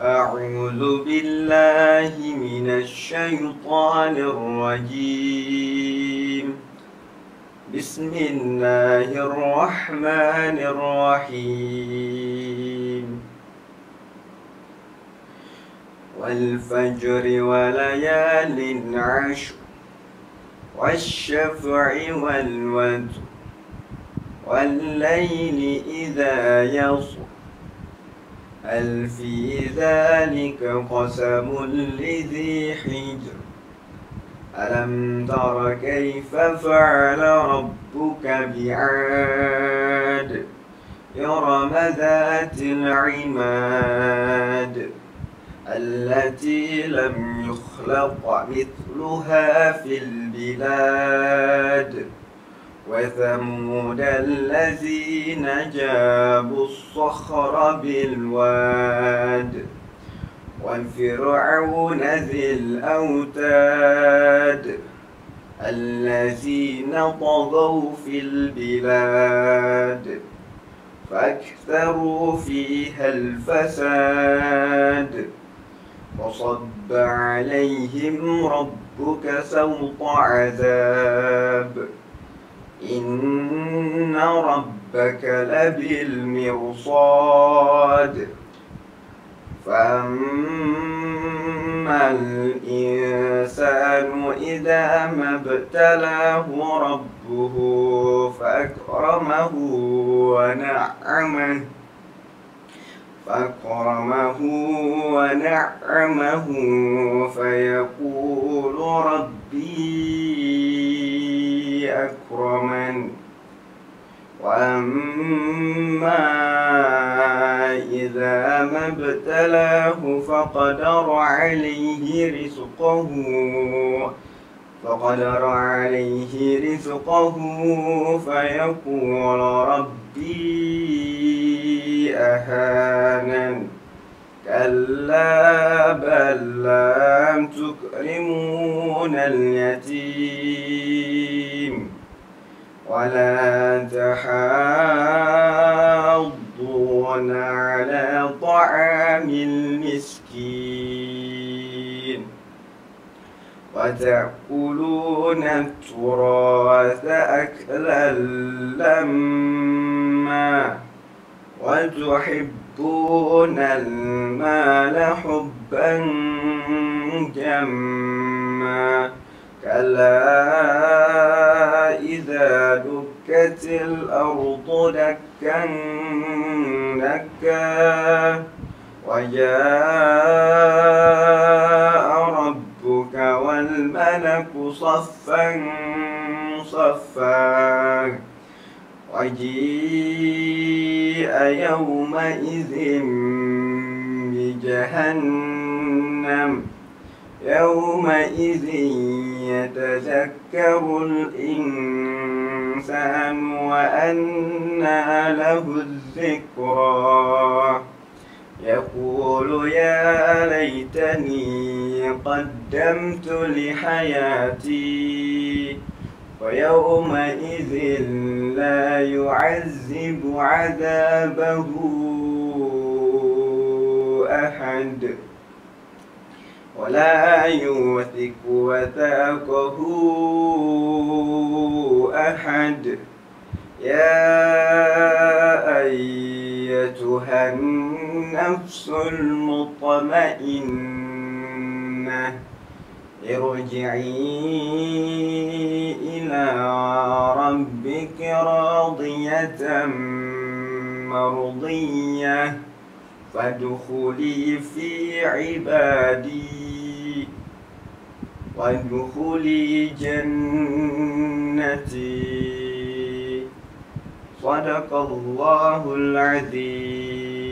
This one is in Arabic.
أعوذ بالله من الشيطان الرجيم. بسم الله الرحمن الرحيم. والفجر وليال عشر والشفع والوتر والليل إذا يسر هل في ذلك قسم لذي حجر ألم تر كيف فعل ربك بعاد إرم ذات العماد التي لم يخلق مثلها في البلاد وثمود الذين جابوا الصخر بالواد وفرعون ذي الأوتاد الذين طغوا في البلاد فأكثروا فيها الفساد فصب عليهم ربك سوط عذاب إن ربك لبالمرصاد فأما الإنسان إذا ما ابتلاه ربه فأكرمه ونعمه فيقول ربي أكرمن وأما إذا ما ابتلاه فقدر عليه رزقه فيقول ربي أهانن كلا بل لا تكرمون اليتيم ولا تحاضون على طعام المسكين وتأكلون التراث أكلا لما وتحبون المال حبا جما كلا إذا دكت الأرض دكا دكا وجاء ربك والملك صفا صفا وجيء يومئذ بجهنم يومئذ يتذكر الإنسان وأنى له الذكرى يقول يا ليتني قدمت لحياتي ويومئذ لا يعذب عذابه أحد ولا يوثق وثاقه أحد يا أيتها النفس المطمئنة ارجعي إلى ربك راضية مرضية فادخلي في عبادي وادخلي جنتي صدق الله العظيم.